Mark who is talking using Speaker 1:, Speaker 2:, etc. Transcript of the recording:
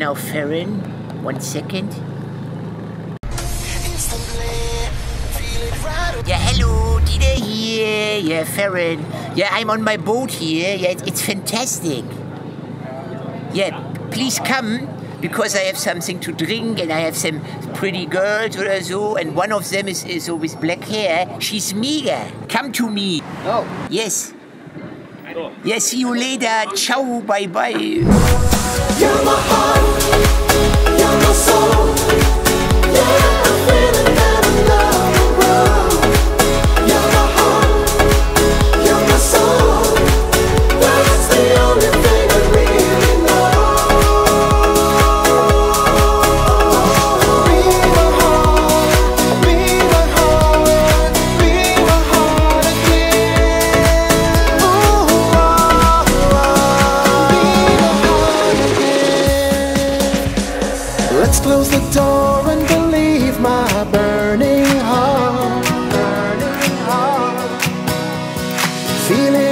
Speaker 1: now, Farron. 1 second. Yeah, hello, Dieter here. Yeah, Farron. Yeah, I'm on my boat here. Yeah, it's fantastic. Yeah, please come, because I have something to drink and I have some pretty girls or so, and one of them is with black hair. She's mega. Come to me.
Speaker 2: Oh.
Speaker 1: Yes. Yeah, see you later. Ciao, bye-bye.
Speaker 3: You're my heart, you're my soul. Yeah, I'm feeling that I love the world. You're my heart, you're my soul. That's the only thing I really know. Be my heart, be my heart, be my heart again. Ooh, be my heart again. Let's close the door and believe my burning heart, feeling